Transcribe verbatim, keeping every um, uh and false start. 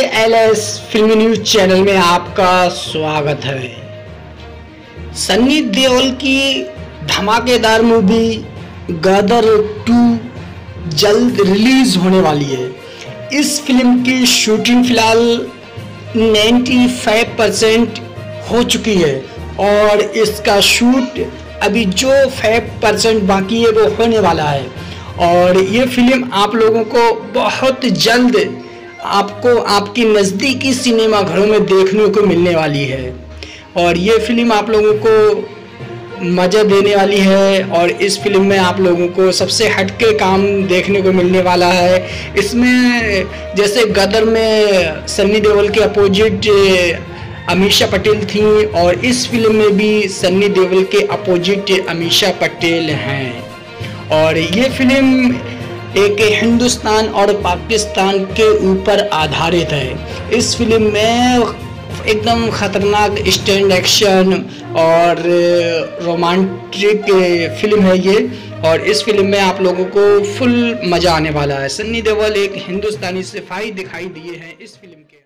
L S फिल्मी news channel में आपका स्वागत है। सन्नी देओल की धमाकेदार मूवी गदर टू जल्द रिलीज होने वाली है। इस फिल्म की शूटिंग फिलहाल पचानवे परसेंट हो चुकी है और इसका शूट अभी जो पाँच परसेंट बाकी है वो होने वाला है और ये फिल्म आप लोगों को बहुत जल्द आपको आपकी नज़दीकी सिनेमा घरों में देखने को मिलने वाली है और ये फिल्म आप लोगों को मज़ा देने वाली है और इस फिल्म में आप लोगों को सबसे हटके काम देखने को मिलने वाला है। इसमें जैसे गदर में सन्नी देओल के अपोजिट अमीषा पटेल थी और इस फिल्म में भी सन्नी देओल के अपोजिट अमीषा पटेल हैं और ये फिल्म एक हिंदुस्तान और पाकिस्तान के ऊपर आधारित है। इस फिल्म में एकदम ख़तरनाक स्टैंड एक्शन और रोमांटिक फिल्म है ये और इस फिल्म में आप लोगों को फुल मज़ा आने वाला है। सन्नी देओल एक हिंदुस्तानी सिपाही दिखाई दिए हैं इस फिल्म के।